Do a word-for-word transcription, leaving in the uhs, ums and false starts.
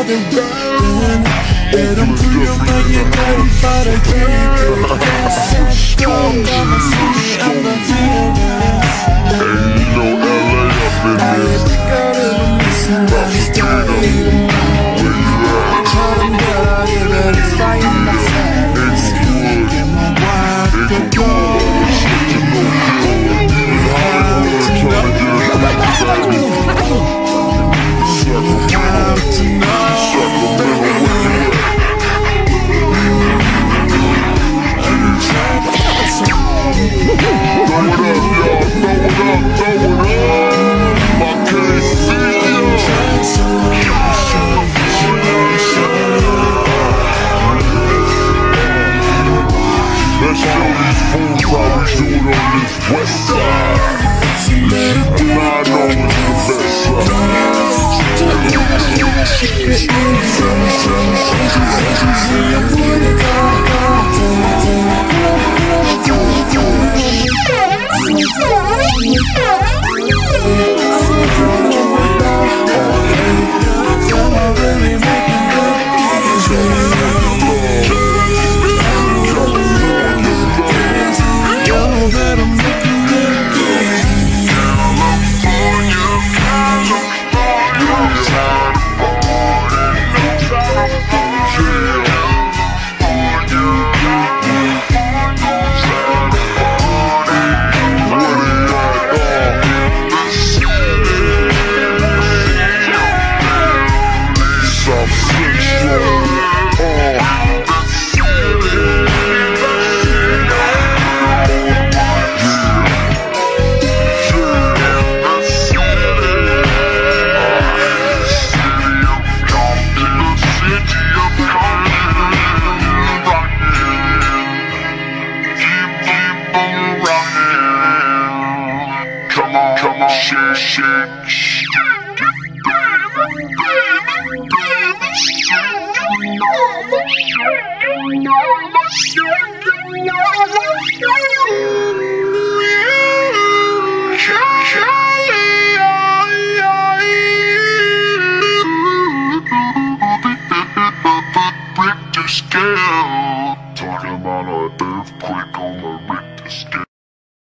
the road. Let them through your mind, you're dirty, but I keep it. Set down, come and see me, I'm the feelings. Hey, you know L A up in I this. think I really miss somebody's dirty. Where you at? Tell them that I get it, it's fire in my face. Get my wife to go. You know you trying to get a baby. Sacramento, Sacramento, where you at? Throw it up, y'all, throw it up, throw it up. I can't see ya. Let's show these fools how we do it on this west side. And I know it's the best side. Come on, come on, shake, shake, shake. Richter scale. Talking about an earthquake on the Richter scale.